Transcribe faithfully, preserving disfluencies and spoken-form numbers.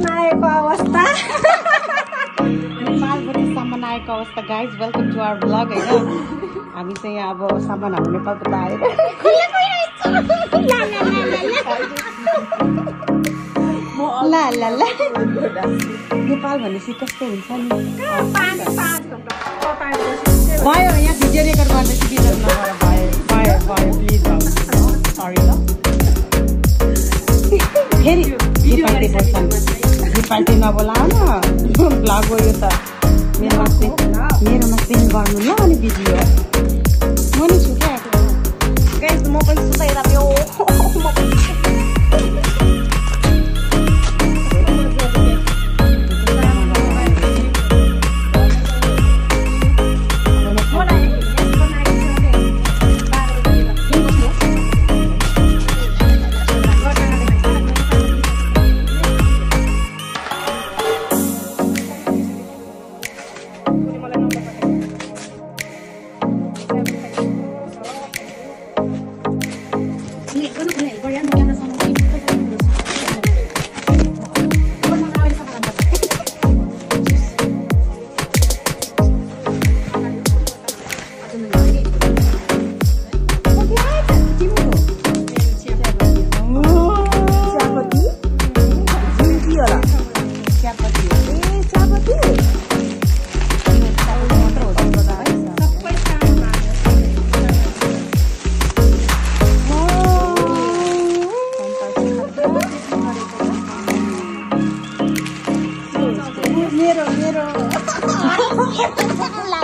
सामान आएको अवस्था नेपालबाट सामान आएको अवस्था guys welcome to our blog होइन हामी चाहिँ यहाँ अब सामान हाम्रो नेपालबाट आएर ल ल ल नेपाल भनेपछि कस्तो हुन्छ नि भयो यहाँ भिडियो रेकर्ड गर्दैछु बिजनेस नगर भयो भयो भयो प्लिज सरी ल फेरि नेपाली बोल्छन् नेपाली नबोलाऊ न ब्लग हो यो त मेरोमा मेरोमा सेन्ड गर्नु ल अनि भिडियो म नि छु क्या गाइस म पनि छु त यता त्यो मेरो मेरो